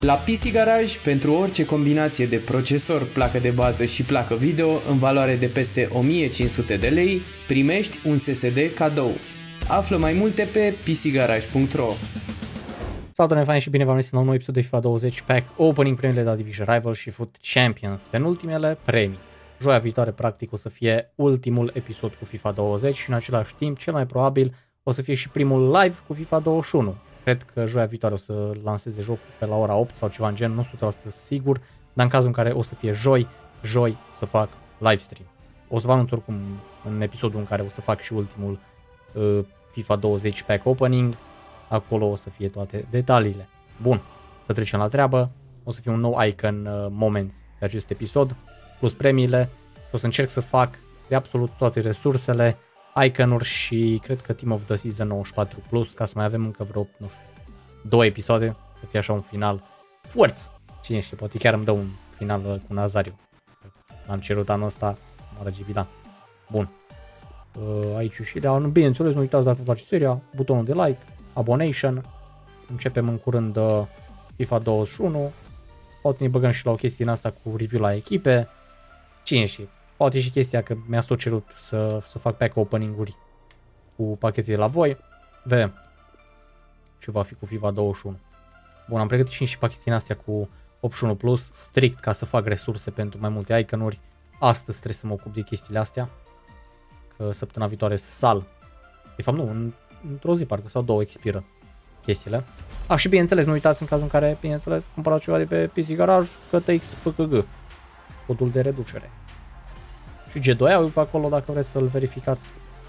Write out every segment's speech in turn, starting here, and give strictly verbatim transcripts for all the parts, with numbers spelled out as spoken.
La P C Garage, pentru orice combinație de procesor, placă de bază și placă video, în valoare de peste o mie cinci sute de lei, primești un S S D cadou. Află mai multe pe p c garage punct r o. Salutare fani și bine v-am găsit la un nou episod de FIFA douăzeci Pack Opening, premiile de la Division Rivals și Foot Champions, penultimele premii. Joia viitoare, practic, o să fie ultimul episod cu FIFA douăzeci și în același timp, cel mai probabil, o să fie și primul live cu FIFA douăzeci și unu. Cred că joia viitoare o să lanseze jocul pe la ora opt sau ceva în gen, nu sunt o sută la sută sigur, dar în cazul în care o să fie joi, joi să fac live stream. O să vă anunț oricum în episodul în care o să fac și ultimul uh, FIFA douăzeci Pack Opening, acolo o să fie toate detaliile. Bun, să trecem la treabă, o să fie un nou icon uh, Moments pe acest episod, plus premiile, și o să încerc să fac de absolut toate resursele, icon-uri și cred că Team of the Season nouăzeci și patru plus, ca să mai avem încă vreo, nu știu, două episoade, să fie așa un final forț. Cine știe, poate chiar îmi dă un final cu Nazariu. L-am cerut anul ăsta, mă răgibilan. Bun. Aici și de bineînțeles, nu uitați dacă vă place seria, butonul de like, abonation. Începem în curând FIFA douăzeci și unu. Poate ne băgăm și la o chestie în asta cu review la echipe. Cine știe. Poate și chestia că mi-a tot cerut să, să fac pack opening-uri cu pachete de la voi. Vedem ce va fi cu FIFA douăzeci și unu. Bun, am pregătit și, și pachete din astea cu optzeci și unu plus, strict ca să fac resurse pentru mai multe icon-uri. Astăzi trebuie să mă ocup de chestiile astea, că săptămâna viitoare sal. De fapt nu, în, într-o zi parcă sau două expiră chestiile. Ah, și bineînțeles, nu uitați în cazul în care, bineînțeles, cumpărați ceva de pe P C Garage, că T X P K G, codul de reducere. Și G doi-ul pe acolo dacă vreți să-l verificați.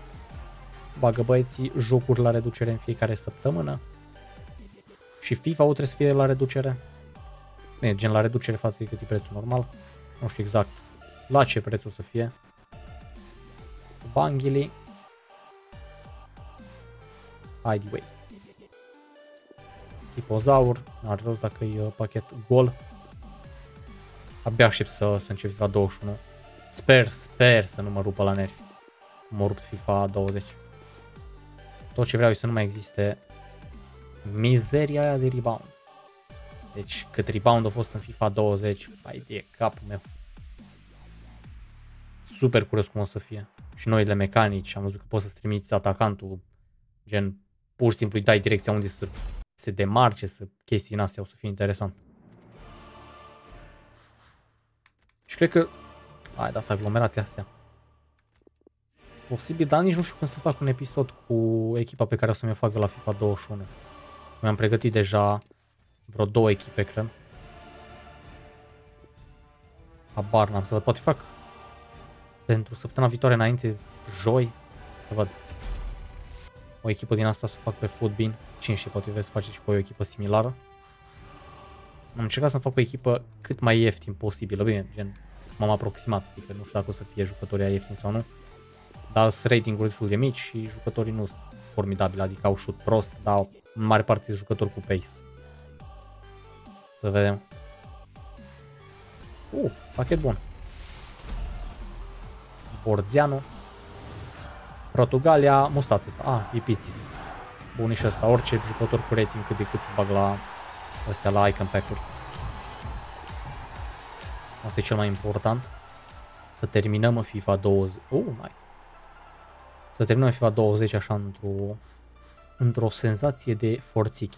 Bagă băieții jocuri la reducere în fiecare săptămână. Și FIFA-ul trebuie să fie la reducere. Bine, gen la reducere față de cât e prețul normal. Nu știu exact la ce preț o să fie. Banghili. Hideaway. Tipozaur. N-are rost dacă e pachet gol. Abia aștept să, să încep FIFA douăzeci și unu. Sper, sper să nu mă rupă la nervi. Mă rupt FIFA douăzeci. Tot ce vreau e să nu mai existe mizeria aia de rebound. Deci cât rebound a fost în FIFA douăzeci, hai de capul meu. Super curios cum o să fie. Și noile mecanici, am văzut că poți să-ți trimiți atacantul, gen pur și simplu îi dai direcția unde să se demarce, să chestii în astea, o să fie interesant. Și cred că hai, da, s-a aglomerate astea. Posibil, dar nici nu știu când să fac un episod cu echipa pe care o să mi-o fac eu la FIFA douăzeci și unu. Mi-am pregătit deja vreo două echipe, cred. Habar n-am să văd. Poate fac pentru săptămâna viitoare înainte, joi, să văd. O echipă din asta să fac pe Footbin. Cine știe, poate vreți să faceți și voi o echipă similară. Am încercat să fac o echipă cât mai ieftin posibilă. Bine, gen, m-am aproximat, adică nu știu dacă o să fie jucătorii ieftini sau nu, dar sunt rating-uri destul de mici și jucătorii nu sunt formidabili, adică au shoot prost, dar în mare parte sunt jucători cu pace. Să vedem. Uh, pachet bun. Borzeanu. Portugalia, Mustați ăsta. Ah, e Pizzi. Bun, și ăsta, orice jucător cu rating cât de cât să bag la astea, la icon pack-uri. Asta e cel mai important. Să terminăm FIFA douăzeci. Oh, nice. Să terminăm FIFA douăzeci așa într-o într-o senzație de forțichi.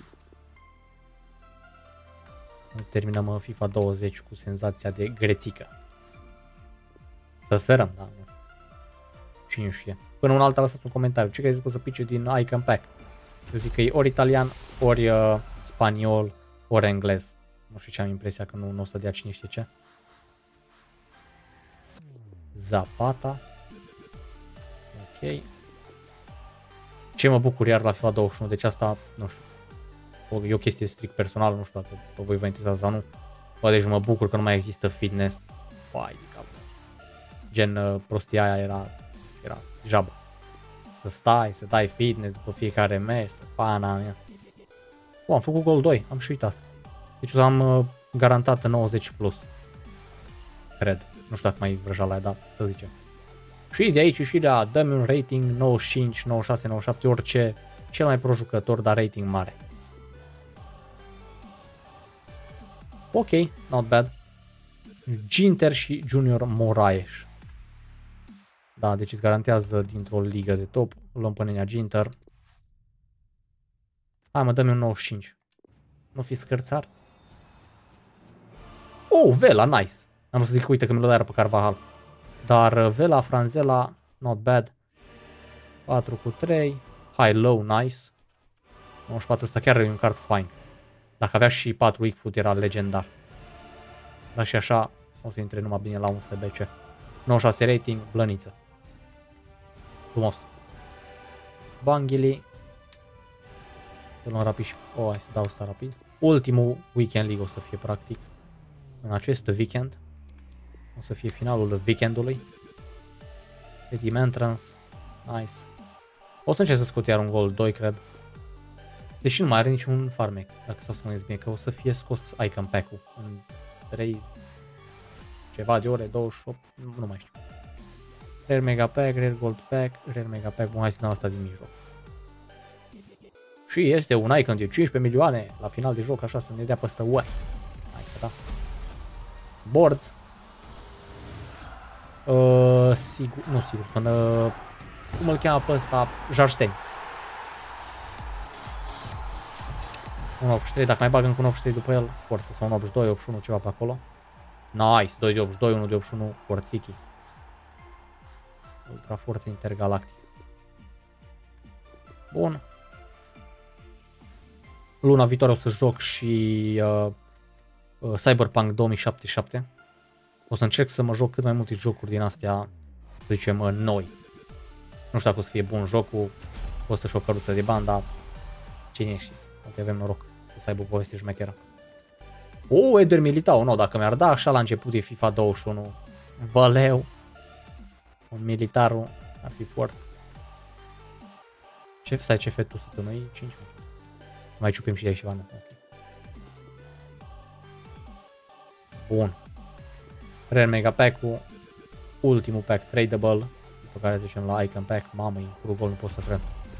Să terminăm FIFA douăzeci cu senzația de grețică. Să sperăm, da. Nu. Cine știe. Până un alta lăsați un comentariu. Ce credeți că o să pice din icon pack? Eu zic că e ori italian, ori uh, spaniol, ori englez. Nu știu ce, am impresia că nu, nu o să dea cine știe ce. Zapata. Ok. Ce mă bucur iar la FIFA douăzeci și unu, deci asta, nu știu, e o chestie strict personală, nu știu dacă pe voi vă interesează sau nu. Bă, deci mă bucur că nu mai există fitness. Fai de cap. Gen prostia aia era, era jaba. Să stai, să dai fitness după fiecare meci, să pana mea. Bă, am făcut gol doi, am și uitat. Deci am uh, garantat nouăzeci plus. Cred. Nu știu dacă mai vrăja la aia, dar să zicem. Și de aici și de a dăm un rating nouăzeci și cinci, nouăzeci și șase, nouăzeci și șapte, orice, cel mai pro jucător, dar rating mare. Ok, not bad. Ginter și Junior Moraes. Da, deci îți garantează dintr-o ligă de top. Luăm pe nenea Ginter. Hai mă, dă-mi un nouăzeci și cinci. Nu fi scărțar? Oh, Vela, nice. Am vrut să zic, uite că mi l-o dai pe Carvajal. Dar Vela, Franzela, not bad. patru cu trei. High, low, nice. nouăzeci și patru ăsta chiar e un card fine. Dacă avea și patru Ickfoot era legendar. Dar și așa o să intre numai bine la un S B C. nouăzeci și șase rating, blăniță. Frumos. Banghili. Să luăm rapid și... Oh, hai să dau asta rapid. Ultimul Weekend League o să fie practic. În acest weekend. O să fie finalul weekendului. Redeem Entrance. Nice. O să încerc să scot iar un gol doi, cred. Deși nu mai are niciun farmec, dacă să spuneți bine, că o să fie scos Icon Pack-ul în trei ceva de ore, douăzeci și opt, nu mai știu. Rare Mega Pack, Rare Gold Pack, Rare Mega Pack, bun, hai să dăm asta din mijloc. Și este un Icon de cincisprezece milioane la final de joc, așa să ne dea păstă ori. Hai că da. Boards. Uh, sigur, nu sigur, sunt, uh, cum îl cheamă pe ăsta? Jarstein. un optzeci și trei, dacă mai bag încă un optzeci și trei după el, forță, sau un optzeci și doi, optzeci și unu, ceva pe acolo. Nice, doi de optzeci și doi, unu de optzeci și unu, forțichi. Ultra forță intergalactică. Bun. Luna viitoare o să joc și uh, uh, Cyberpunk două mii șaptezeci și șapte. O să încerc să mă joc cât mai multe jocuri din astea, să zicem, uh, noi. Nu știu dacă o să fie bun jocul, o să-și o căruță de bani, dar cine știe, poate avem noroc să aibă o poveste șmecheră. O, Eder Militao, nu, dacă mi-ar da așa la început de FIFA douăzeci și unu, valeu, un militarul ar fi forță. Ce stai, ce fetu să tănui? cinci. Să mai ciupim și de aici ceva, nu? Okay. Bun. Rare Mega Pack-ul, ultimul pack tradable, pe care zicem la Icon Pack, mamă, e cu gol, nu pot să cred.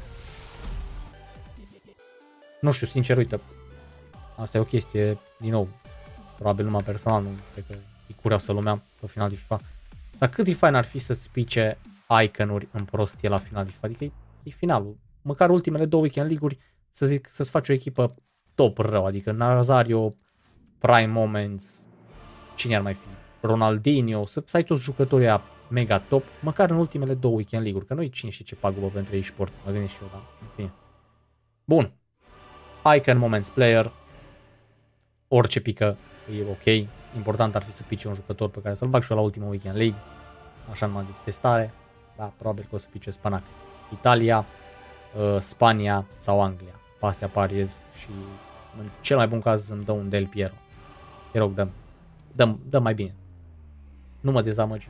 Nu știu, sincer, uite, asta e o chestie, din nou, probabil numai personal, nu cred că e curioasă lumea pe final de FIFA. Dar cât de fain ar fi să-ți pice icon-uri în prostie la final de FIFA, adică e, e finalul. Măcar ultimele două Weekend League-uri să zic, să-ți faci o echipă top rău, adică Nazario, Prime Moments, cine ar mai fi, Ronaldinho, să, să ai toți jucătorii aia mega top, măcar în ultimele două Weekend League-uri, că nu-i cine știe ce pagubă pentru ei sport, mă gândesc și eu, dar în fine. Bun. Icon Moments Player, orice pică e ok, important ar fi să pice un jucător pe care să-l bag și eu la ultimul Weekend League, așa numai de testare, da, probabil că o să pice Spanac. Italia, uh, Spania sau Anglia, pe astea pariez și în cel mai bun caz îmi dă un Del Piero. Te rog, dăm, dăm, dăm mai bine, nu mă dezamăgi.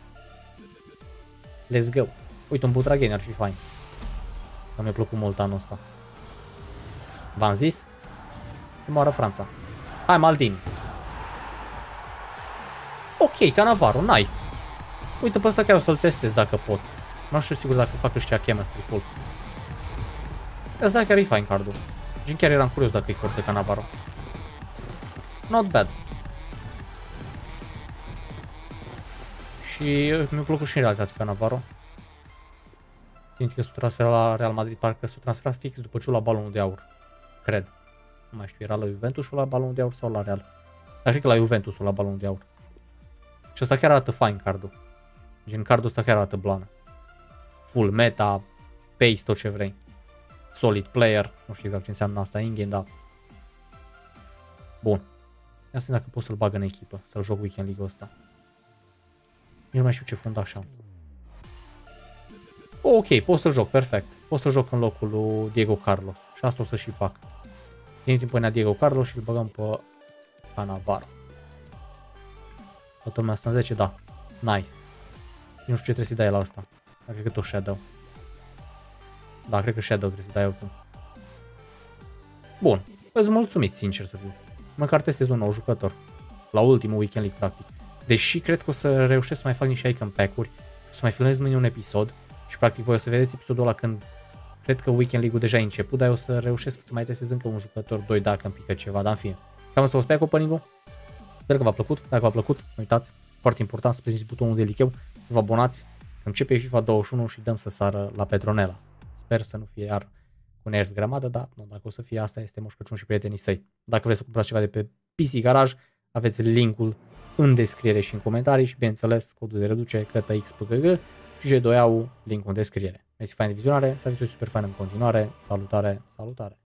Let's go. Uite, un Butragheni ar fi fain, că mi-a plăcut mult anul ăsta. V-am zis? Se moară Franța. Hai, Maldini. Ok, Cannavaro, nice. Uite, pe ăsta chiar o să-l testez dacă pot. Nu știu sigur dacă fac ăștia chemistry full. Ăsta chiar e fine cardul. Gen chiar eram curios dacă e forță Cannavaro. Not bad. Și mi-a plăcut și în realitate Cannavaro. Fiindcă s-a transferat la Real Madrid, parcă s-a transferat fix după ce a luat balonul de aur. Cred. Nu mai știu, era la Juventus și la balonul de aur sau la Real. Dar cred că la Juventus la balonul de aur. Și ăsta chiar arată fine cardul. Gen cardul ăsta chiar arată blană. Full meta, pace, tot ce vrei. Solid player, nu știu exact ce înseamnă asta in-game, dar... Bun. Ia să dacă pot să-l bag în echipă, să-l joc Weekend League-ul ăsta. Nici nu mai știu ce fundaș am. Ok, pot să-l joc, perfect. Pot să joc în locul lui Diego Carlos. Și asta o să și fac. Din timp până Diego Carlos și îl băgăm pe Cannavaro. Toată lumea asta în zece, da. Nice. Nu știu ce trebuie să-i dai la asta. Dar cred că tot Shadow. Da, cred că Shadow trebuie să-i dai oricum. Bun. Îți mulțumit, sincer să fiu. Măcar testez un nou jucător. La ultimul Weekend League, practic. Deși cred că o să reușesc să mai fac niște Icon Pack-uri. Și să mai filmez mâine un episod. Și practic voi o să vedeți episodul ăla când... Cred că Weekend League-ul deja e început, dar eu o să reușesc să mai testez încă un jucător doi dacă îmi pică ceva, dar în fine. Cam asta o să pe opening-ul. Sper că v-a plăcut. Dacă v-a plăcut, nu uitați, foarte important să prezinți butonul de licheu, să vă abonați. Începe FIFA douăzeci și unu și dăm să sară la Petronela. Sper să nu fie iar cu nervi grămadă, dar nu, dacă o să fie asta, este Moș Crăciun și prietenii săi. Dacă vreți să cumpărați ceva de pe P C Garage, aveți linkul în descriere și în comentarii și, bineînțeles, codul de reducere C T X P G G și J doi A U, linkul în descriere. Mersi fain de vizionare, să aveți o super faină în continuare. Salutare, salutare!